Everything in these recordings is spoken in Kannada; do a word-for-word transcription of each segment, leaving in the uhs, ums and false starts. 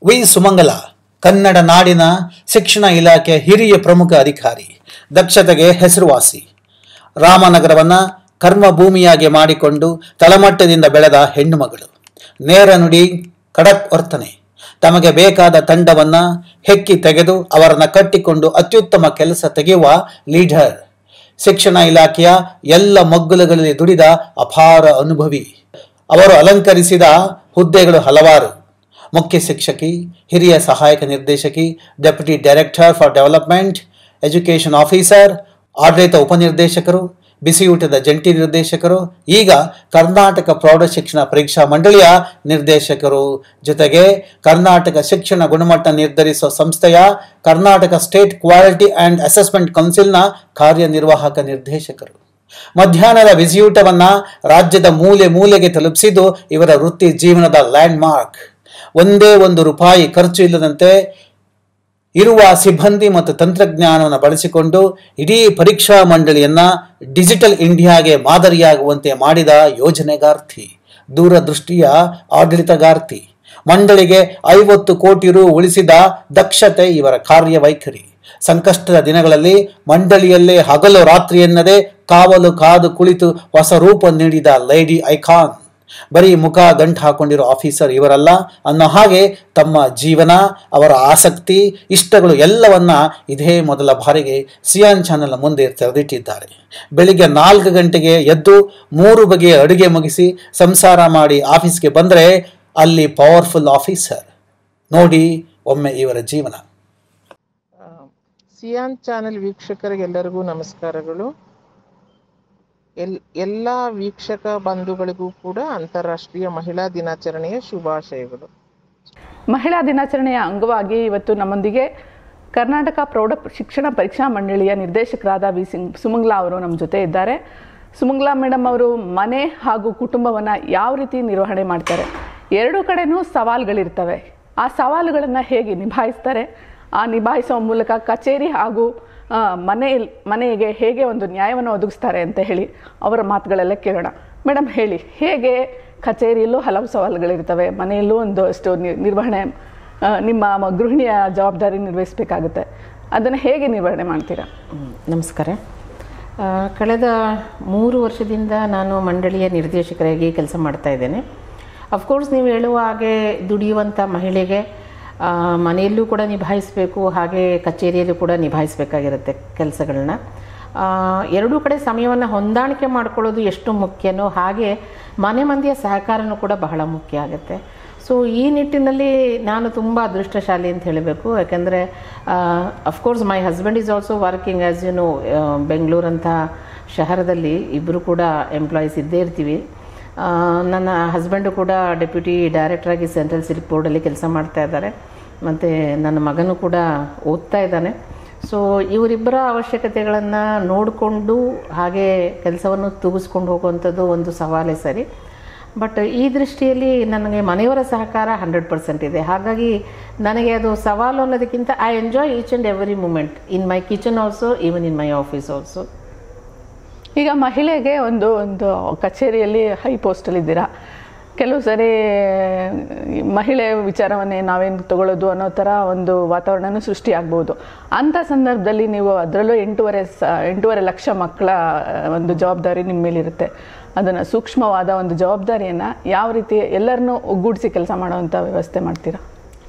ವಿ ಸುಮಂಗಲ ಕನ್ನಡ ನಾಡಿನ ಶಿಕ್ಷಣ ಇಲಾಖೆ ಹಿರಿಯ ಪ್ರಮುಖ ಅಧಿಕಾರಿ, ದಕ್ಷತೆಗೆ ಹೆಸರುವಾಸಿ. ರಾಮನಗರವನ್ನು ಕರ್ಮಭೂಮಿಯಾಗಿ ಮಾಡಿಕೊಂಡು ತಳಮಟ್ಟದಿಂದ ಬೆಳೆದ ಹೆಣ್ಣುಮಗಳು. ನೇರ ನುಡಿ, ಖಡಕ್ ವರ್ತನೆ. ತಮಗೆ ಬೇಕಾದ ತಂಡವನ್ನು ಹೆಕ್ಕಿ ತೆಗೆದು ಅವರನ್ನು ಕಟ್ಟಿಕೊಂಡು ಅತ್ಯುತ್ತಮ ಕೆಲಸ ತೆಗೆಯುವ ಲೀಡರ್. ಶಿಕ್ಷಣ ಇಲಾಖೆಯ ಎಲ್ಲ ಮಗ್ಗುಲುಗಳಲ್ಲಿ ದುಡಿದ ಅಪಾರ ಅನುಭವಿ. ಅವರು ಅಲಂಕರಿಸಿದ ಹುದ್ದೆಗಳು ಹಲವಾರು. ಮುಖ್ಯ ಶಿಕ್ಷಕಿ, ಹಿರಿಯ ಸಹಾಯಕ ನಿರ್ದೇಶಕಿ, deputy director for development, education officer, ಆಡಳಿತ ಉಪನಿರ್ದೇಶಕರು, ಬಿಸಿಯೂಟದ ಜಂಟಿ ನಿರ್ದೇಶಕರು, ಈಗ ಕರ್ನಾಟಕ ಪ್ರೌಢಶಿಕ್ಷಣ ಪರೀಕ್ಷಾ ಮಂಡಳಿಯ ನಿರ್ದೇಶಕರು, ಜೊತೆಗೆ ಕರ್ನಾಟಕ ಶಿಕ್ಷಣ ಗುಣಮಟ್ಟ ನಿರ್ಧರಿಸುವ ಸಂಸ್ಥೆಯ Karnataka state quality and assessment ಕೌನ್ಸಿಲ್ನ ಕಾರ್ಯನಿರ್ವಾಹಕ ನಿರ್ದೇಶಕರು. ಮಧ್ಯಾಹ್ನದ ಬಿಸಿಯೂಟವನ್ನ ರಾಜ್ಯದ ಮೂಲೆ ಮೂಲೆಗೆ ತಲುಪಿಸಿದ್ದು ಇವರ ವೃತ್ತಿ ಜೀವನದ ಲ್ಯಾಂಡ್ ಮಾರ್ಕ್. ಒಂದೇ ಒಂದು ರೂಪಾಯಿ ಖರ್ಚು ಇಲ್ಲದಂತೆ ಇರುವ ಸಿಬ್ಬಂದಿ ಮತ್ತು ತಂತ್ರಜ್ಞಾನವನ್ನು ಬಳಸಿಕೊಂಡು ಇಡೀ ಪರೀಕ್ಷಾ ಮಂಡಳಿಯನ್ನ ಡಿಜಿಟಲ್ ಇಂಡಿಯಾಗೆ ಮಾದರಿಯಾಗುವಂತೆ ಮಾಡಿದ ಯೋಜನೆಗಾರ್ತಿ, ದೂರದೃಷ್ಟಿಯ ಆಡಳಿತಗಾರ್ತಿ. ಮಂಡಳಿಗೆ ಐವತ್ತು ಕೋಟಿ ರು ಉಳಿಸಿದ ದಕ್ಷತೆ ಇವರ ಕಾರ್ಯವೈಖರಿ. ಸಂಕಷ್ಟದ ದಿನಗಳಲ್ಲಿ ಮಂಡಳಿಯಲ್ಲೇ ಹಗಲು ರಾತ್ರಿ ಎನ್ನದೆ ಕಾವಲು ಕಾದು ಕುಳಿತು ಹೊಸ ರೂಪ ನೀಡಿದ ಲೇಡಿ ಐಕಾನ್. ಬರೀ ಮುಖ ಗಂಟು ಹಾಕೊಂಡಿರೋ ಆಫೀಸರ್ ಇವರಲ್ಲ ಅನ್ನೋ ಹಾಗೆ ತಮ್ಮ ಜೀವನ, ಅವರ ಆಸಕ್ತಿ, ಇಷ್ಟಗಳು ಎಲ್ಲವನ್ನ ಇದೇ ಮೊದಲ ಬಾರಿಗೆ ಸಿಯಾನ್ ಚಾನೆಲ್ ಮುಂದೆ ತೆರೆದಿಟ್ಟಿದ್ದಾರೆ. ಬೆಳಿಗ್ಗೆ ನಾಲ್ಕು ಗಂಟೆಗೆ ಎದ್ದು ಮೂರು ಬಗೆಯ ಅಡುಗೆ ಮುಗಿಸಿ ಸಂಸಾರ ಮಾಡಿ ಆಫೀಸ್ಗೆ ಬಂದರೆ ಅಲ್ಲಿ ಪವರ್ಫುಲ್ ಆಫೀಸರ್. ನೋಡಿ ಒಮ್ಮೆ ಇವರ ಜೀವನ. ಸಿಯಾನ್ ಚಾನೆಲ್ ವೀಕ್ಷಕರಿಗೆಲ್ಲರಿಗೂ ನಮಸ್ಕಾರಗಳು. ಎಲ್ ಎಲ್ಲ ವೀಕ್ಷಕ ಬಂಧುಗಳಿಗೂ ಕೂಡ ಅಂತಾರಾಷ್ಟ್ರೀಯ ಮಹಿಳಾ ದಿನಾಚರಣೆಯ ಶುಭಾಶಯಗಳು. ಮಹಿಳಾ ದಿನಾಚರಣೆಯ ಅಂಗವಾಗಿ ಇವತ್ತು ನಮ್ಮೊಂದಿಗೆ ಕರ್ನಾಟಕ ಪ್ರೌಢ ಶಿಕ್ಷಣ ಪರೀಕ್ಷಾ ಮಂಡಳಿಯ ನಿರ್ದೇಶಕರಾದ ವಿ ಸಿಂಗ್ ಸುಮಂಗಲಾ ಅವರು ನಮ್ಮ ಜೊತೆ ಇದ್ದಾರೆ. ಸುಮಂಗಲಾ ಮೇಡಮ್ ಅವರು ಮನೆ ಹಾಗೂ ಕುಟುಂಬವನ್ನು ಯಾವ ರೀತಿ ನಿರ್ವಹಣೆ ಮಾಡ್ತಾರೆ, ಎರಡೂ ಕಡೆನೂ ಸವಾಲುಗಳಿರ್ತವೆ. ಆ ಸವಾಲುಗಳನ್ನು ಹೇಗೆ ನಿಭಾಯಿಸ್ತಾರೆ, ಆ ನಿಭಾಯಿಸುವ ಮೂಲಕ ಕಚೇರಿ ಹಾಗೂ ಮನೆ ಮನೆಗೆ ಹೇಗೆ ಒಂದು ನ್ಯಾಯವನ್ನು ಒದಗಿಸ್ತಾರೆ ಅಂತ ಹೇಳಿ ಅವರ ಮಾತುಗಳೆಲ್ಲ ಕೇಳೋಣ. ಮೇಡಮ್ ಹೇಳಿ, ಹೇಗೆ ಕಚೇರಿಯಲ್ಲೂ ಹಲವು ಸವಾಲುಗಳಿರ್ತವೆ, ಮನೆಯಲ್ಲೂ ಒಂದು ಅಷ್ಟು ನಿರ್ವಹಣೆ, ನಿಮ್ಮ ಗೃಹಿಣಿಯ ಜವಾಬ್ದಾರಿ ನಿರ್ವಹಿಸಬೇಕಾಗುತ್ತೆ, ಅದನ್ನು ಹೇಗೆ ನಿರ್ವಹಣೆ ಮಾಡ್ತೀರಾ? ನಮಸ್ಕಾರ. ಕಳೆದ ಮೂರು ವರ್ಷದಿಂದ ನಾನು ಮಂಡಳಿಯ ನಿರ್ದೇಶಕರಾಗಿ ಕೆಲಸ ಮಾಡ್ತಾ ಇದ್ದೇನೆ. ಅಫ್ಕೋರ್ಸ್ ನೀವು ಹೇಳುವ ಹಾಗೆ ದುಡಿಯುವಂಥ ಮಹಿಳೆಗೆ ಮನೆಯಲ್ಲೂ ಕೂಡ ನಿಭಾಯಿಸಬೇಕು, ಹಾಗೆ ಕಚೇರಿಯಲ್ಲೂ ಕೂಡ ನಿಭಾಯಿಸಬೇಕಾಗಿರುತ್ತೆ ಕೆಲಸಗಳನ್ನ. ಎರಡೂ ಕಡೆ ಸಮಯವನ್ನು ಹೊಂದಾಣಿಕೆ ಮಾಡ್ಕೊಳ್ಳೋದು ಎಷ್ಟು ಮುಖ್ಯನೋ ಹಾಗೆ ಮನೆ ಮಂದಿಯ ಸಹಕಾರನೂ ಕೂಡ ಬಹಳ ಮುಖ್ಯ ಆಗುತ್ತೆ. ಸೊ ಈ ನಿಟ್ಟಿನಲ್ಲಿ ನಾನು ತುಂಬ ಅದೃಷ್ಟಶಾಲಿ ಅಂತ ಹೇಳಬೇಕು. ಯಾಕೆಂದರೆ of course my husband is also working as you know ಬೆಂಗಳೂರಂಥ ಶಹರದಲ್ಲಿ ಇಬ್ಬರು ಕೂಡ ಎಂಪ್ಲಾಯೀಸ್ ಇದ್ದೇ ಇರ್ತೀವಿ. ನನ್ನ ಹಸ್ಬೆಂಡು ಕೂಡ ಡೆಪ್ಯೂಟಿ ಡೈರೆಕ್ಟ್ರಾಗಿ ಸೆಂಟ್ರಲ್ ಸಿಲ್ಕ್ ಬೋರ್ಡಲ್ಲಿ ಕೆಲಸ ಮಾಡ್ತಾ ಇದ್ದಾರೆ, ಮತ್ತು ನನ್ನ ಮಗನೂ ಕೂಡ ಓದ್ತಾ ಇದ್ದಾನೆ. ಸೊ ಇವರಿಬ್ಬರ ಅವಶ್ಯಕತೆಗಳನ್ನು ನೋಡಿಕೊಂಡು ಹಾಗೆ ಕೆಲಸವನ್ನು ತೂಗಿಸ್ಕೊಂಡು ಹೋಗುವಂಥದ್ದು ಒಂದು ಸವಾಲೇ ಸರಿ. ಬಟ್ ಈ ದೃಷ್ಟಿಯಲ್ಲಿ ನನಗೆ ಮನೆಯವರ ಸಹಕಾರ ಹಂಡ್ರೆಡ್ ಪರ್ಸೆಂಟ್ ಇದೆ. ಹಾಗಾಗಿ ನನಗೆ ಅದು ಸವಾಲು ಅನ್ನೋದಕ್ಕಿಂತ I enjoy each and every moment in my kitchen also, even in my office also. ಈಗ ಮಹಿಳೆಗೆ ಒಂದು ಒಂದು ಕಚೇರಿಯಲ್ಲಿ ಹೈ ಪೋಸ್ಟಲ್ಲಿದ್ದೀರಾ, ಕೆಲವು ಸರಿ ಮಹಿಳೆ ವಿಚಾರವನ್ನೇ ನಾವೇನು ತಗೊಳ್ಳೋದು ಅನ್ನೋ ಥರ ಒಂದು ವಾತಾವರಣನೂ ಸೃಷ್ಟಿಯಾಗ್ಬೋದು. ಅಂಥ ಸಂದರ್ಭದಲ್ಲಿ ನೀವು ಅದರಲ್ಲೂ ಎಂಟೂವರೆ ಸ ಎಂಟೂವರೆ ಲಕ್ಷ ಮಕ್ಕಳ ಒಂದು ಜವಾಬ್ದಾರಿ ನಿಮ್ಮ ಮೇಲಿರುತ್ತೆ. ಅದನ್ನು ಸೂಕ್ಷ್ಮವಾದ ಒಂದು ಜವಾಬ್ದಾರಿಯನ್ನು ಯಾವ ರೀತಿ ಎಲ್ಲರನ್ನೂ ಒಗ್ಗೂಡಿಸಿ ಕೆಲಸ ಮಾಡೋವಂಥ ವ್ಯವಸ್ಥೆ ಮಾಡ್ತೀರಾ?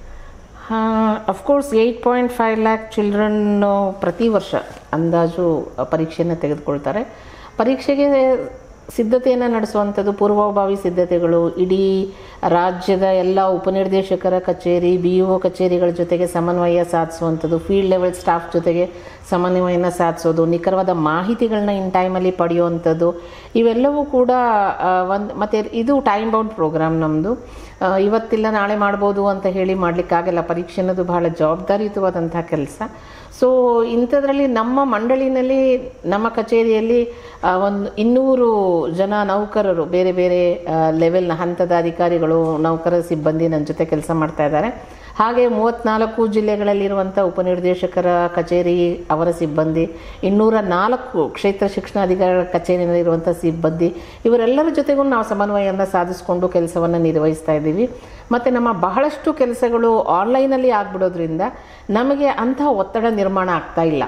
Of course eight point five lakh children ಪ್ರತಿ ವರ್ಷ ಅಂದಾಜು ಪರೀಕ್ಷೆಯನ್ನು ತೆಗೆದುಕೊಳ್ತಾರೆ. ಪರೀಕ್ಷೆಗೆ ಸಿದ್ಧತೆಯನ್ನು ನಡೆಸುವಂಥದ್ದು ಪೂರ್ವಭಾವಿ ಸಿದ್ಧತೆಗಳು, ಇಡೀ ರಾಜ್ಯದ ಎಲ್ಲ ಉಪನಿರ್ದೇಶಕರ ಕಚೇರಿ, ಬಿ ಇ ಒ ಕಚೇರಿಗಳ ಜೊತೆಗೆ ಸಮನ್ವಯ ಸಾಧಿಸುವಂಥದ್ದು, ಫೀಲ್ಡ್ ಲೆವೆಲ್ ಸ್ಟಾಫ್ ಜೊತೆಗೆ ಸಮನ್ವಯನ ಸಾಧಿಸೋದು, ನಿಖರವಾದ ಮಾಹಿತಿಗಳನ್ನ ಇನ್ ಟೈಮಲ್ಲಿ ಪಡೆಯುವಂಥದ್ದು, ಇವೆಲ್ಲವೂ ಕೂಡ ಒಂದು. ಮತ್ತು ಇದು ಟೈಮ್ ಬೌಂಡ್ ಪ್ರೋಗ್ರಾಮ್ ನಮ್ಮದು. ಇವತ್ತಿಲ್ಲ ನಾಳೆ ಮಾಡ್ಬೋದು ಅಂತ ಹೇಳಿ ಮಾಡಲಿಕ್ಕಾಗಲ್ಲ. ಪರೀಕ್ಷೆ ಅನ್ನೋದು ಬಹಳ ಜವಾಬ್ದಾರಿಯುತವಾದಂಥ ಕೆಲಸ. ಸೊ ಇಂಥದ್ರಲ್ಲಿ ನಮ್ಮ ಮಂಡಳಿನಲ್ಲಿ, ನಮ್ಮ ಕಚೇರಿಯಲ್ಲಿ ಒಂದು ಇನ್ನೂರು ಜನ ನೌಕರರು, ಬೇರೆ ಬೇರೆ ಲೆವೆಲ್ನ ಹಂತದ ಅಧಿಕಾರಿಗಳು, ನೌಕರ ಸಿಬ್ಬಂದಿ ನನ್ನ ಜೊತೆ ಕೆಲಸ ಮಾಡ್ತಾ ಇದ್ದಾರೆ. ಹಾಗೆ ಮೂವತ್ತ್ನಾಲ್ಕು ಜಿಲ್ಲೆಗಳಲ್ಲಿರುವಂಥ ಉಪನಿರ್ದೇಶಕರ ಕಚೇರಿ ಅವರ ಸಿಬ್ಬಂದಿ, ಇನ್ನೂರ ನಾಲ್ಕು ಕ್ಷೇತ್ರ ಶಿಕ್ಷಣಾಧಿಕಾರಿಗಳ ಕಚೇರಿಯಲ್ಲಿರುವಂಥ ಸಿಬ್ಬಂದಿ, ಇವರೆಲ್ಲರ ಜೊತೆಗೂ ನಾವು ಸಮನ್ವಯವನ್ನು ಸಾಧಿಸಿಕೊಂಡು ಕೆಲಸವನ್ನು ನಿರ್ವಹಿಸ್ತಾ ಇದ್ದೀವಿ. ಮತ್ತು ನಮ್ಮ ಬಹಳಷ್ಟು ಕೆಲಸಗಳು ಆನ್ಲೈನಲ್ಲಿ ಆಗಿಬಿಡೋದ್ರಿಂದ ನಮಗೆ ಅಂತಹ ಒತ್ತಡ ನಿರ್ಮಾಣ ಆಗ್ತಾ ಇಲ್ಲ.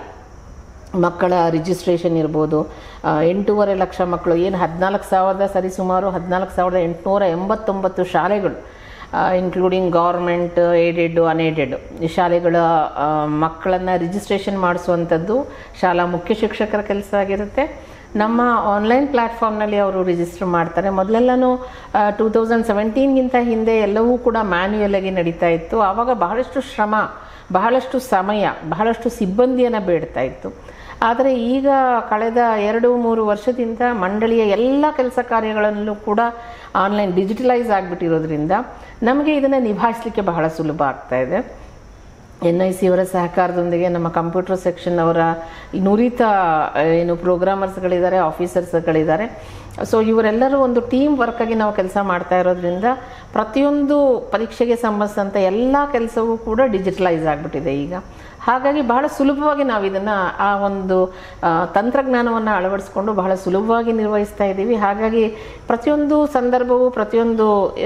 ಮಕ್ಕಳ ರಿಜಿಸ್ಟ್ರೇಷನ್ ಇರ್ಬೋದು, ಎಂಟೂವರೆ ಲಕ್ಷ ಮಕ್ಕಳು, ಏನು ಹದಿನಾಲ್ಕು ಸಾವಿರದ ಸರಿಸುಮಾರು ಹದಿನಾಲ್ಕು ಸಾವಿರದ ಎಂಟುನೂರ ಎಂಬತ್ತೊಂಬತ್ತು ಶಾಲೆಗಳು, ಇನ್ಕ್ಲೂಡಿಂಗ್ ಗೌರ್ಮೆಂಟ್, ಏಡೆಡ್, ಅನ್ಏಡೆಡ್ ಈ ಶಾಲೆಗಳ ಮಕ್ಕಳನ್ನು ರಿಜಿಸ್ಟ್ರೇಷನ್ ಮಾಡಿಸುವಂಥದ್ದು ಶಾಲಾ ಮುಖ್ಯ ಶಿಕ್ಷಕರ ಕೆಲಸ ಆಗಿರುತ್ತೆ. ನಮ್ಮ ಆನ್ಲೈನ್ ಪ್ಲ್ಯಾಟ್ಫಾರ್ಮ್ನಲ್ಲಿ ಅವರು ರಿಜಿಸ್ಟರ್ ಮಾಡ್ತಾರೆ. ಮೊದಲೆಲ್ಲನೂ ಟೂ ತೌಸಂಡ್ ಸೆವೆಂಟೀನ್ಗಿಂತ ಹಿಂದೆ ಎಲ್ಲವೂ ಕೂಡ ಮ್ಯಾನ್ಯುಯಲ್ ಆಗಿ ನಡೀತಾ ಇತ್ತು. ಆವಾಗ ಬಹಳಷ್ಟು ಶ್ರಮ, ಬಹಳಷ್ಟು ಸಮಯ, ಬಹಳಷ್ಟು ಸಿಬ್ಬಂದಿಯನ್ನು ಬೇಡ್ತಾ ಇತ್ತು. ಆದರೆ ಈಗ ಕಳೆದ ಎರಡು ಮೂರು ವರ್ಷದಿಂದ ಮಂಡಳಿಯ ಎಲ್ಲ ಕೆಲಸ ಕಾರ್ಯಗಳಲ್ಲೂ ಕೂಡ ಆನ್ಲೈನ್ ಡಿಜಿಟಲೈಸ್ ಆಗಿಬಿಟ್ಟಿರೋದ್ರಿಂದ ನಮಗೆ ಇದನ್ನು ನಿಭಾಯಿಸಲಿಕ್ಕೆ ಬಹಳ ಸುಲಭ ಆಗ್ತಾಯಿದೆ. ಎನ್ ಐ ಸಿ ಅವರ ಸಹಕಾರದೊಂದಿಗೆ ನಮ್ಮ ಕಂಪ್ಯೂಟರ್ ಸೆಕ್ಷನ್ ಅವರ ನುರಿತ ಏನು ಪ್ರೋಗ್ರಾಮರ್ಸ್ಗಳಿದ್ದಾರೆ, ಆಫೀಸರ್ಸ್ಗಳಿದ್ದಾರೆ. ಸೊ ಇವರೆಲ್ಲರೂ ಒಂದು ಟೀಮ್ ವರ್ಕಾಗಿ ನಾವು ಕೆಲಸ ಮಾಡ್ತಾ ಇರೋದ್ರಿಂದ ಪ್ರತಿಯೊಂದು ಪರೀಕ್ಷೆಗೆ ಸಂಬಂಧಿಸಿದಂಥ ಎಲ್ಲ ಕೆಲಸವೂ ಕೂಡ ಡಿಜಿಟಲೈಸ್ ಆಗಿಬಿಟ್ಟಿದೆ ಈಗ. ಹಾಗಾಗಿ ಬಹಳ ಸುಲಭವಾಗಿ ನಾವು ಇದನ್ನು ಆ ಒಂದು ತಂತ್ರಜ್ಞಾನವನ್ನು ಅಳವಡಿಸ್ಕೊಂಡು ಬಹಳ ಸುಲಭವಾಗಿ ನಿರ್ವಹಿಸ್ತಾ ಇದ್ದೀವಿ. ಹಾಗಾಗಿ ಪ್ರತಿಯೊಂದು ಸಂದರ್ಭವೂ, ಪ್ರತಿಯೊಂದು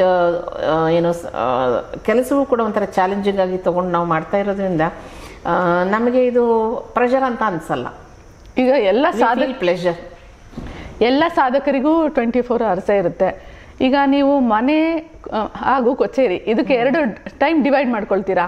ಏನು ಕೆಲಸವೂ ಕೂಡ ಒಂಥರ ಚಾಲೆಂಜಿಂಗ್ ಆಗಿ ತೊಗೊಂಡು ನಾವು ಮಾಡ್ತಾ ಇರೋದ್ರಿಂದ ನಮಗೆ ಇದು ಪ್ರೆಷರ್ ಅಂತ ಅನಿಸಲ್ಲ. ಈಗ ಎಲ್ಲ ಸಾಧಕ ಪ್ಲೆಷರ್ ಎಲ್ಲ ಸಾಧಕರಿಗೂ ಟ್ವೆಂಟಿ ಫೋರ್ ಅವರ್ಸೇ ಇರುತ್ತೆ. ಈಗ ನೀವು ಮನೆ ಹಾಗೂ ಕಚೇರಿ ಇದಕ್ಕೆ ಎರಡು ಟೈಮ್ ಡಿವೈಡ್ ಮಾಡ್ಕೊಳ್ತೀರಾ?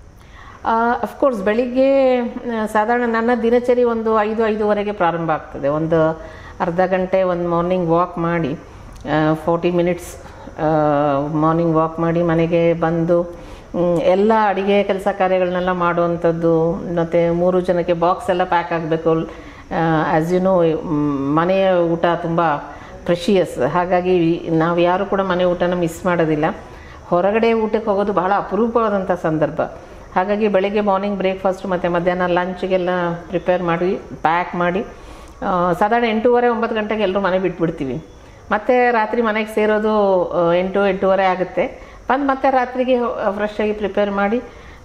ಅಫ್ಕೋರ್ಸ್ ಬೆಳಿಗ್ಗೆ ಸಾಧಾರಣ ನನ್ನ ದಿನಚರಿ ಒಂದು ಐದು ಐದುವರೆಗೆ ಪ್ರಾರಂಭ ಆಗ್ತದೆ. ಒಂದು ಅರ್ಧ ಗಂಟೆ ಒಂದು ಮಾರ್ನಿಂಗ್ ವಾಕ್ ಮಾಡಿ, ಫೋರ್ಟಿ ಮಿನಿಟ್ಸ್ ಮಾರ್ನಿಂಗ್ ವಾಕ್ ಮಾಡಿ ಮನೆಗೆ ಬಂದು ಎಲ್ಲ ಅಡುಗೆ ಕೆಲಸ ಕಾರ್ಯಗಳನ್ನೆಲ್ಲ ಮಾಡುವಂಥದ್ದು. ಮತ್ತು ಮೂರು ಜನಕ್ಕೆ ಬಾಕ್ಸ್ ಎಲ್ಲ ಪ್ಯಾಕ್ ಆಗಬೇಕು. ಆ್ಯಸ್ ಯು ನೋ, ಮನೆಯ ಊಟ ತುಂಬ ಪ್ರೆಷಿಯಸ್. ಹಾಗಾಗಿ ನಾವು ಯಾರು ಕೂಡ ಮನೆ ಊಟನ ಮಿಸ್ ಮಾಡೋದಿಲ್ಲ. ಹೊರಗಡೆ ಊಟಕ್ಕೆ ಹೋಗೋದು ಬಹಳ ಅಪರೂಪವಾದಂಥ ಸಂದರ್ಭ. ಹಾಗಾಗಿ ಬೆಳಗ್ಗೆ ಮಾರ್ನಿಂಗ್ ಬ್ರೇಕ್ಫಾಸ್ಟ್ ಮತ್ತು ಮಧ್ಯಾಹ್ನ ಲಂಚ್ಗೆಲ್ಲ ಪ್ರಿಪೇರ್ ಮಾಡಿ ಪ್ಯಾಕ್ ಮಾಡಿ ಸಾಧಾರಣ ಎಂಟೂವರೆ ಒಂಬತ್ತು ಗಂಟೆಗೆ ಎಲ್ಲರೂ ಮನೆ ಬಿಟ್ಬಿಡ್ತೀವಿ. ಮತ್ತು ರಾತ್ರಿ ಮನೆಗೆ ಸೇರೋದು ಎಂಟು ಎಂಟೂವರೆ ಆಗುತ್ತೆ. ಬಂದು ಮತ್ತೆ ರಾತ್ರಿಗೆ ಫ್ರೆಶ್ ಆಗಿ ಪ್ರಿಪೇರ್ ಮಾಡಿ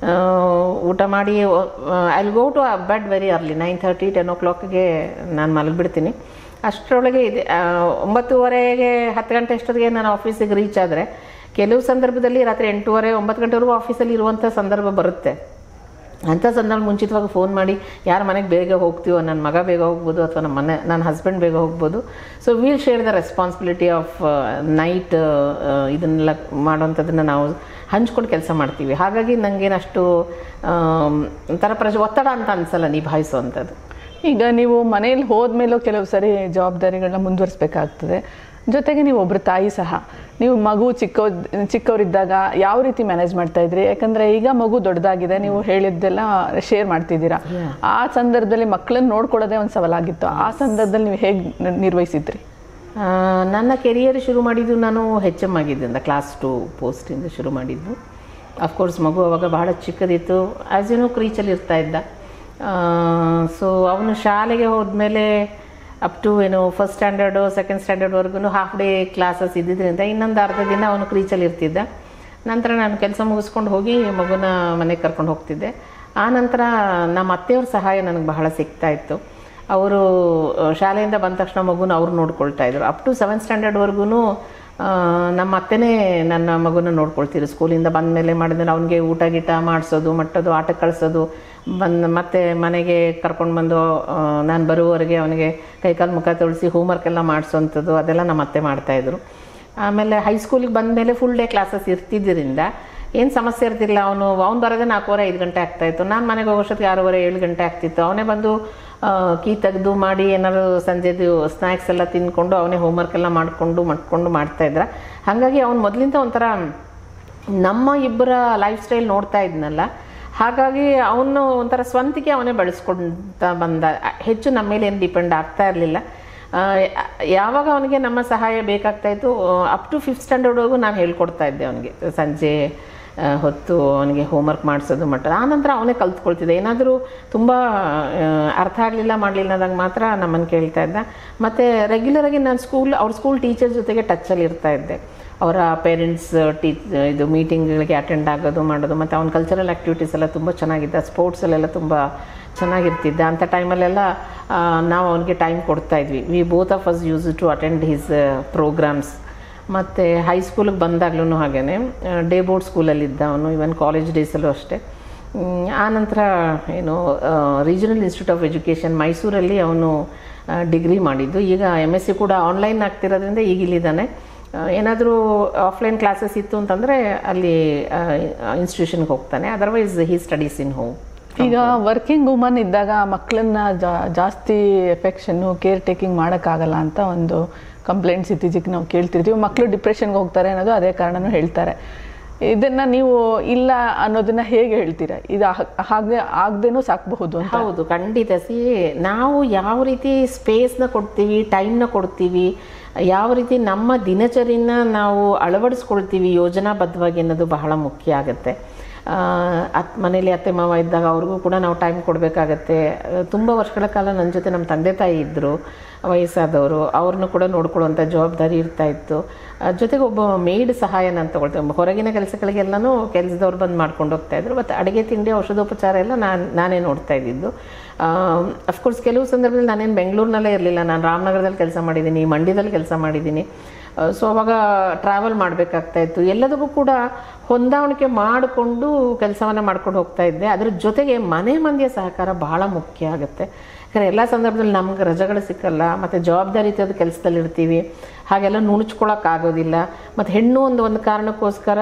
ಊಟ ಮಾಡಿ I will go to bed very early, nine thirty ten ಓ ಕ್ಲಾಕ್ಗೆ ನಾನು ಮಲಗಿಬಿಡ್ತೀನಿ. ಅಷ್ಟರೊಳಗೆ ಇದೆ ಒಂಬತ್ತುವರೆಗೆ ಹತ್ತು ಗಂಟೆ ಅಷ್ಟೊತ್ತಿಗೆ ನಾನು ಆಫೀಸಿಗೆ ರೀಚ್ ಆದರೆ ಕೆಲವು ಸಂದರ್ಭದಲ್ಲಿ ರಾತ್ರಿ ಎಂಟೂವರೆ ಒಂಬತ್ತು ಗಂಟೆವರೆಗೂ ಆಫೀಸಲ್ಲಿ ಇರುವಂಥ ಸಂದರ್ಭ ಬರುತ್ತೆ. ಅಂಥ ಸಂದರ್ಭ ಮುಂಚಿತವಾಗಿ ಫೋನ್ ಮಾಡಿ ಯಾರ ಮನೆಗೆ ಬೇಗ ಹೋಗ್ತೀವೋ, ನನ್ನ ಮಗ ಬೇಗ ಹೋಗ್ಬೋದು ಅಥವಾ ನಮ್ಮ ಮನೆ ನನ್ನ ಹಸ್ಬೆಂಡ್ ಬೇಗ ಹೋಗ್ಬೋದು. So will share the responsibility of night ಇದನ್ನೆಲ್ಲ ಮಾಡೋವಂಥದ್ದನ್ನು ನಾವು ಹಂಚ್ಕೊಂಡು ಕೆಲಸ ಮಾಡ್ತೀವಿ. ಹಾಗಾಗಿ ನನಗೇನಷ್ಟು ಒಂಥರ ಪ್ರಜ ಒತ್ತಡ ಅಂತ ಅನಿಸಲ್ಲ ನಿಭಾಯಿಸುವಂಥದ್ದು. ಈಗ ನೀವು ಮನೇಲಿ ಹೋದ್ಮೇಲೂ ಕೆಲವು ಸರಿ ಜವಾಬ್ದಾರಿಗಳನ್ನ ಮುಂದುವರಿಸಬೇಕಾಗ್ತದೆ. ಜೊತೆಗೆ ನೀವು ಒಬ್ಬರು ತಾಯಿ ಸಹ. ನೀವು ಮಗು ಚಿಕ್ಕ ಚಿಕ್ಕವರಿದ್ದಾಗ ಯಾವ ರೀತಿ ಮ್ಯಾನೇಜ್ ಮಾಡ್ತಾ ಇದ್ರಿ? ಯಾಕಂದರೆ ಈಗ ಮಗು ದೊಡ್ಡದಾಗಿದೆ, ನೀವು ಹೇಳಿದ್ದೆಲ್ಲ ಶೇರ್ ಮಾಡ್ತಿದ್ದೀರಾ. ಆ ಸಂದರ್ಭದಲ್ಲಿ ಮಕ್ಕಳನ್ನ ನೋಡ್ಕೊಳ್ಳೋದೇ ಒಂದು ಸವಾಲಾಗಿತ್ತು. ಆ ಸಂದರ್ಭದಲ್ಲಿ ನೀವು ಹೇಗೆ ನಿರ್ವಹಿಸಿದ್ರಿ? ನನ್ನ ಕೆರಿಯರ್ ಶುರು ಮಾಡಿದ್ದು ನಾನು ಹೆಚ್ ಎಮ್ ಆಗಿದ್ದರಿಂದ, ಕ್ಲಾಸ್ ಟು ಪೋಸ್ಟಿಂದ ಶುರು ಮಾಡಿದ್ದು. ಅಫ್ಕೋರ್ಸ್ ಮಗು ಅವಾಗ ಬಹಳ ಚಿಕ್ಕದಿತ್ತು. ಆ್ಯಸ್ ಏನೋ ಕ್ರೀಚಲ್ಲಿ ಇರ್ತಾ ಇದ್ದ. ಸೊ ಅವನು ಶಾಲೆಗೆ ಹೋದ್ಮೇಲೆ ಅಪ್ ಟು ಏನು ಫಸ್ಟ್ ಸ್ಟ್ಯಾಂಡರ್ಡು ಸೆಕೆಂಡ್ ಸ್ಟ್ಯಾಂಡರ್ಡ್ವರೆಗೂ ಹಾಫ್ ಡೇ ಕ್ಲಾಸಸ್ ಇದ್ದಿದ್ದರಿಂದ ಇನ್ನೊಂದು ಅರ್ಧ ದಿನ ಅವನು ಕ್ರೀಚಲ್ಲಿ ಇರ್ತಿದ್ದ. ನಂತರ ನಾನು ಕೆಲಸ ಮುಗಿಸ್ಕೊಂಡು ಹೋಗಿ ಮಗುನ ಮನೆಗೆ ಕರ್ಕೊಂಡು ಹೋಗ್ತಿದ್ದೆ. ಆ ನಂತರ ನಮ್ಮ ಅತ್ತೆಯವ್ರ ಸಹಾಯ ನನಗೆ ಬಹಳ ಸಿಗ್ತಾಯಿತ್ತು. ಅವರು ಶಾಲೆಯಿಂದ ಬಂದ ತಕ್ಷಣ ಮಗುನ ಅವ್ರು ನೋಡ್ಕೊಳ್ತಾ ಇದ್ರು. ಅಪ್ ಟು ಸೆವೆಂತ್ ಸ್ಟ್ಯಾಂಡರ್ಡ್ವರೆಗೂ ನಮ್ಮ ಅತ್ತೆನೇ ನನ್ನ ಮಗುನ ನೋಡ್ಕೊಳ್ತಿದ್ರು. ಸ್ಕೂಲಿಂದ ಬಂದ ಮೇಲೆ ಮಾಡಿದ್ರೆ ಅವನಿಗೆ ಊಟ ಗೀಟ ಮಾಡಿಸೋದು, ಮಟ್ಟೋದು, ಆಟಕ್ಕೆ ಕಳಿಸೋದು, ಬಂದು ಮತ್ತೆ ಮನೆಗೆ ಕರ್ಕೊಂಡು ಬಂದು ನಾನು ಬರುವವರೆಗೆ ಅವನಿಗೆ ಕೈಕಾಲು ಮುಖ ತೊಳಿಸಿ ಹೋಮ್ವರ್ಕ್ ಎಲ್ಲ ಮಾಡಿಸೋವಂಥದ್ದು ಅದೆಲ್ಲ ನಮ್ಮ ಅತ್ತೆ ಮಾಡ್ತಾಯಿದ್ರು. ಆಮೇಲೆ ಹೈಸ್ಕೂಲಿಗೆ ಬಂದ ಮೇಲೆ ಫುಲ್ ಡೇ ಕ್ಲಾಸಸ್ ಇರ್ತಿದ್ದರಿಂದ ಏನು ಸಮಸ್ಯೆ ಇರ್ತಿಲ್ಲ. ಅವನು ಅವ್ನು ಬರೋದೇ ನಾಲ್ಕೂವರೆ ಐದು ಗಂಟೆ ಆಗ್ತಾಯಿತ್ತು. ನಾನು ಮನೆಗೆ ಹೋಗೋಷ್ಟೊತ್ತಿಗೆ ಆರೂವರೆ ಏಳು ಗಂಟೆ ಆಗ್ತಿತ್ತು. ಅವನೇ ಬಂದು ಕೀ ತೆಗೆದು ಮಾಡಿ ಏನಾದ್ರು ಸಂಜೆದು ಸ್ನ್ಯಾಕ್ಸ್ ಎಲ್ಲ ತಿಂದ್ಕೊಂಡು ಅವನೇ ಹೋಮ್ವರ್ಕ್ ಎಲ್ಲ ಮಾಡಿಕೊಂಡು ಮಾಡ್ಕೊಂಡು ಮಾಡ್ತಾಯಿದ್ರ. ಹಾಗಾಗಿ ಅವ್ನು ಮೊದಲಿಂದ ಒಂಥರ ನಮ್ಮ ಇಬ್ಬರ ಲೈಫ್ ಸ್ಟೈಲ್ ನೋಡ್ತಾ ಇದ್ನಲ್ಲ, ಹಾಗಾಗಿ ಅವನು ಒಂಥರ ಸ್ವಂತಿಕೆ ಅವನೇ ಬೆಳೆಸ್ಕೊಳ್ತಾ ಬಂದ. ಹೆಚ್ಚು ನಮ್ಮ ಮೇಲೆ ಏನು ಡಿಪೆಂಡ್ ಆಗ್ತಾ ಇರಲಿಲ್ಲ. ಯಾವಾಗ ಅವನಿಗೆ ನಮ್ಮ ಸಹಾಯ ಬೇಕಾಗ್ತಾಯಿತ್ತು ಅಪ್ ಟು ಫಿಫ್ತ್ ಸ್ಟ್ಯಾಂಡರ್ಡ್ವರೆಗೂ ನಾನು ಹೇಳ್ಕೊಡ್ತಾ ಇದ್ದೆ ಅವನಿಗೆ. ಸಂಜೆ ಹೊತ್ತು ಅವನಿಗೆ ಹೋಮ್ವರ್ಕ್ ಮಾಡಿಸೋದು ಮಟ್ಟ. ಆನಂತರ ಅವನೇ ಕಲ್ತ್ಕೊಳ್ತಿದ್ದೆ. ಏನಾದರೂ ತುಂಬ ಅರ್ಥ ಆಗಲಿಲ್ಲ ಮಾಡಲಿಲ್ಲ ಅಂದಾಗ ಮಾತ್ರ ನಮ್ಮನ್ನು ಕೇಳ್ತಾ ಇದ್ದ. ಮತ್ತು ರೆಗ್ಯುಲರಾಗಿ ನಾನು ಸ್ಕೂಲ್ ಅವ್ರ ಸ್ಕೂಲ್ ಟೀಚರ್ಸ್ ಜೊತೆಗೆ ಟಚ್ಚಲ್ಲಿ ಇರ್ತಾ ಇದ್ದೆ. ಅವರ ಪೇರೆಂಟ್ಸ್ ಟೀಚ್ ಇದು ಮೀಟಿಂಗ್ಗಳಿಗೆ ಅಟೆಂಡ್ ಆಗೋದು ಮಾಡೋದು, ಮತ್ತು ಅವ್ನ ಕಲ್ಚರಲ್ ಆ್ಯಕ್ಟಿವಿಟೀಸ್ ಎಲ್ಲ ತುಂಬ ಚೆನ್ನಾಗಿದ್ದ, ಸ್ಪೋರ್ಟ್ಸಲ್ಲೆಲ್ಲ ತುಂಬ ಚೆನ್ನಾಗಿರ್ತಿದ್ದ. ಅಂಥ ಟೈಮಲ್ಲೆಲ್ಲ ನಾವು ಅವನಿಗೆ ಟೈಮ್ ಕೊಡ್ತಾಯಿದ್ವಿ. We both of us use to attend his programmes. ಮತ್ತು ಹೈಸ್ಕೂಲಿಗೆ ಬಂದಾಗ್ಲೂ ಹಾಗೇ ಡೇ ಬೋರ್ಡ್ ಸ್ಕೂಲಲ್ಲಿದ್ದ ಅವನು, ಇವನ್ ಕಾಲೇಜ್ ಡೇಸಲ್ಲೂ ಅಷ್ಟೇ. ಆನಂತರ ಏನು ರೀಜನಲ್ ಇನ್ಸ್ಟಿಟ್ಯೂಟ್ ಆಫ್ ಎಜುಕೇಷನ್ ಮೈಸೂರಲ್ಲಿ ಅವನು ಡಿಗ್ರಿ ಮಾಡಿದ್ದು. ಈಗ ಎಮ್ ಎಸ್ ಸಿ ಕೂಡ ಆನ್ಲೈನ್ ಆಗ್ತಿರೋದ್ರಿಂದ ಈಗ ಇಲ್ಲಿದ್ದಾನೆ. ಏನಾದರೂ ಆಫ್ಲೈನ್ ಕ್ಲಾಸಸ್ ಇತ್ತು ಅಂತಂದರೆ ಅಲ್ಲಿ ಇನ್ಸ್ಟಿಟ್ಯೂಷನ್ಗೆ ಹೋಗ್ತಾನೆ, otherwise he studies in home. ಈಗ ವರ್ಕಿಂಗ್ ವುಮನ್ ಇದ್ದಾಗ ಮಕ್ಕಳನ್ನ ಜಾಸ್ತಿ ಎಫೆಕ್ಷನ್ನು ಕೇರ್ ಟೇಕಿಂಗ್ ಮಾಡೋಕ್ಕಾಗಲ್ಲ ಅಂತ ಒಂದು ಕಂಪ್ಲೇಂಟ್ಸ್ ಇತ್ತೀಚೆಗೆ ನಾವು ಕೇಳ್ತಿರ್ತೀವಿ. ಮಕ್ಕಳು ಡಿಪ್ರೆಷನ್ಗೆ ಹೋಗ್ತಾರೆ ಅನ್ನೋದು ಅದೇ ಕಾರಣನೂ ಹೇಳ್ತಾರೆ. ಇದನ್ನು ನೀವು ಇಲ್ಲ ಅನ್ನೋದನ್ನ ಹೇಗೆ ಹೇಳ್ತೀರಾ? ಇದು ಹಾಗೆ ಆಗದೇನೂ ಸಾಕಬಹುದು ಅಂತ. ಹೌದು, ಖಂಡಿತ. ಸಿ, ನಾವು ಯಾವ ರೀತಿ ಸ್ಪೇಸ್ನ ಕೊಡ್ತೀವಿ, ಟೈಮ್ನ ಕೊಡ್ತೀವಿ, ಯಾವ ರೀತಿ ನಮ್ಮ ದಿನಚರಿನ ನಾವು ಅಳವಡಿಸ್ಕೊಳ್ತೀವಿ ಯೋಜನಾಬದ್ಧವಾಗಿ ಅನ್ನೋದು ಬಹಳ ಮುಖ್ಯ ಆಗುತ್ತೆ. ಅತ್ ಮನೇಲಿ ಅತ್ತೆ ಮಾವ ಇದ್ದಾಗ ಅವ್ರಿಗೂ ಕೂಡ ನಾವು ಟೈಮ್ ಕೊಡಬೇಕಾಗತ್ತೆ. ತುಂಬ ವರ್ಷಗಳ ಕಾಲ ನನ್ನ ಜೊತೆ ನಮ್ಮ ತಂದೆ ತಾಯಿ ಇದ್ದರು, ವಯಸ್ಸಾದವರು, ಅವ್ರನ್ನೂ ಕೂಡ ನೋಡ್ಕೊಳ್ಳುವಂಥ ಜವಾಬ್ದಾರಿ ಇರ್ತಾಯಿತ್ತು. ಜೊತೆಗೆ ಒಬ್ಬ ಮೇಯ್ಡ್ ಸಹಾಯ ನಾನು ತೊಗೊಳ್ತೇವೆ. ಹೊರಗಿನ ಕೆಲಸಗಳಿಗೆಲ್ಲನೂ ಕೆಲಸದವ್ರು ಬಂದು ಮಾಡ್ಕೊಂಡು ಹೋಗ್ತಾಯಿದ್ರು. ಮತ್ತು ಅಡುಗೆ ತಿಂಡಿ ಔಷಧೋಪಚಾರ ಎಲ್ಲ ನಾನು ನಾನೇ ನೋಡ್ತಾ ಇದ್ದಿದ್ದು. ಅಫ್ಕೋರ್ಸ್ ಕೆಲವು ಸಂದರ್ಭದಲ್ಲಿ ನಾನೇನು ಬೆಂಗಳೂರಿನಲ್ಲೇ ಇರಲಿಲ್ಲ, ನಾನು ರಾಮನಗರದಲ್ಲಿ ಕೆಲಸ ಮಾಡಿದ್ದೀನಿ, ಮಂಡ್ಯದಲ್ಲಿ ಕೆಲಸ ಮಾಡಿದ್ದೀನಿ. ಸೊ ಅವಾಗ ಟ್ರಾವೆಲ್ ಮಾಡಬೇಕಾಗ್ತಾಯಿತ್ತು. ಎಲ್ಲದಕ್ಕೂ ಕೂಡ ಹೊಂದಾಣಿಕೆ ಮಾಡಿಕೊಂಡು ಕೆಲಸವನ್ನು ಮಾಡ್ಕೊಂಡು ಹೋಗ್ತಾ ಇದ್ದೆ. ಅದ್ರ ಜೊತೆಗೆ ಮನೆ ಮಂದಿಯ ಸಹಕಾರ ಬಹಳ ಮುಖ್ಯ ಆಗುತ್ತೆ. ಯಾಕಂದರೆ ಎಲ್ಲ ಸಂದರ್ಭದಲ್ಲಿ ನಮ್ಗೆ ರಜೆಗಳು ಸಿಕ್ಕಲ್ಲ, ಮತ್ತು ಜವಾಬ್ದಾರಿ ಇರೋದು ಕೆಲಸದಲ್ಲಿ ಇರ್ತೀವಿ, ಹಾಗೆಲ್ಲ ನುಣುಚ್ಕೊಳ್ಳೋಕ್ಕಾಗೋದಿಲ್ಲ. ಮತ್ತು ಹೆಣ್ಣು ಒಂದು ಒಂದು ಕಾರಣಕ್ಕೋಸ್ಕರ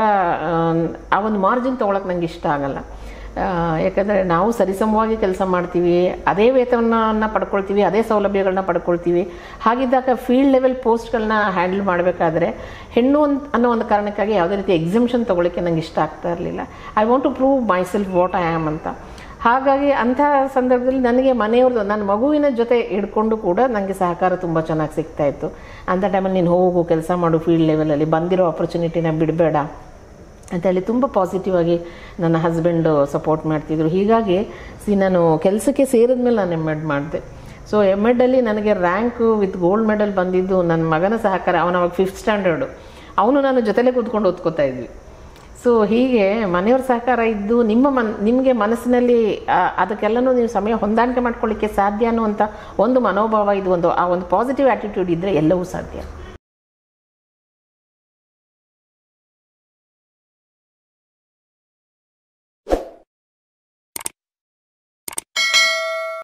ಆ ಒಂದು ಮಾರ್ಜಿನ್ ತೊಗೊಳಕ್ಕೆ ನಂಗೆ ಇಷ್ಟ ಆಗಲ್ಲ. ಯಾಕಂದರೆ ನಾವು ಸರಿಸಮವಾಗಿ ಕೆಲಸ ಮಾಡ್ತೀವಿ, ಅದೇ ವೇತನವನ್ನು ಪಡ್ಕೊಳ್ತೀವಿ, ಅದೇ ಸೌಲಭ್ಯಗಳನ್ನ ಪಡ್ಕೊಳ್ತೀವಿ. ಹಾಗಿದ್ದಾಗ ಫೀಲ್ಡ್ ಲೆವೆಲ್ ಪೋಸ್ಟ್ಗಳನ್ನ ಹ್ಯಾಂಡಲ್ ಮಾಡಬೇಕಾದ್ರೆ ಹೆಣ್ಣು ಅಂತ ಅನ್ನೋ ಒಂದು ಕಾರಣಕ್ಕಾಗಿ ಯಾವುದೇ ರೀತಿ ಎಕ್ಸಿಬಿಷನ್ ತೊಗೊಳಿಕ್ಕೆ ನಂಗೆ ಇಷ್ಟ ಆಗ್ತಾ ಇರಲಿಲ್ಲ. I want to prove myself what I am ಅಂತ. ಹಾಗಾಗಿ ಅಂಥ ಸಂದರ್ಭದಲ್ಲಿ ನನಗೆ ಮನೆಯವ್ರದ್ದು ನನ್ನ ಮಗುವಿನ ಜೊತೆ ಹಿಡ್ಕೊಂಡು ಕೂಡ ನನಗೆ ಸಹಕಾರ ತುಂಬ ಚೆನ್ನಾಗಿ ಸಿಗ್ತಾಯಿತ್ತು. ಅಂಥ ಟೈಮಲ್ಲಿ ನೀನು ಹೋಗು, ಕೆಲಸ ಮಾಡು, ಫೀಲ್ಡ್ ಲೆವೆಲಲ್ಲಿ ಬಂದಿರೋ ಆಪರ್ಚುನಿಟಿನ ಬಿಡಬೇಡ ಅಂತೇಳಿ ತುಂಬ ಪಾಸಿಟಿವ್ ಆಗಿ ನನ್ನ ಹಸ್ಬೆಂಡು ಸಪೋರ್ಟ್ ಮಾಡ್ತಿದ್ರು. ಹೀಗಾಗಿ ಸಿ ನಾನು ಕೆಲಸಕ್ಕೆ ಸೇರಿದ ಮೇಲೆ ನಾನು ಎಮ್ ಎಡ್ ಮಾಡಿದೆ. ಸೊ ಎಮ್ ಎಡ್ಡಲ್ಲಿ ನನಗೆ ರ್ಯಾಂಕು ವಿತ್ ಗೋಲ್ಡ್ ಮೆಡಲ್ ಬಂದಿದ್ದು ನನ್ನ ಮಗನ ಸಹಕಾರ. ಅವನು ಅವಾಗ ಫಿಫ್ತ್ ಸ್ಟ್ಯಾಂಡರ್ಡು, ಅವನು ನಾನು ಜೊತೆಲೇ ಕೂತ್ಕೊಂಡು ಓದ್ಕೋತಾ ಇದ್ವಿ. ಸೊ ಹೀಗೆ ಮನೆಯವ್ರ ಸಹಕಾರ ಇದ್ದು ನಿಮ್ಮ ಮನ್ ನಿಮಗೆ ಮನಸ್ಸಿನಲ್ಲಿ ಅದಕ್ಕೆಲ್ಲನೂ ನೀವು ಸಮಯ ಹೊಂದಾಣಿಕೆ ಮಾಡ್ಕೊಳ್ಳಿಕ್ಕೆ ಸಾಧ್ಯ ಅನ್ನುವಂಥ ಒಂದು ಮನೋಭಾವ, ಇದು ಒಂದು ಆ ಒಂದು ಪಾಸಿಟಿವ್ ಆ್ಯಟಿಟ್ಯೂಡ್ ಇದ್ದರೆ ಎಲ್ಲವೂ ಸಾಧ್ಯ.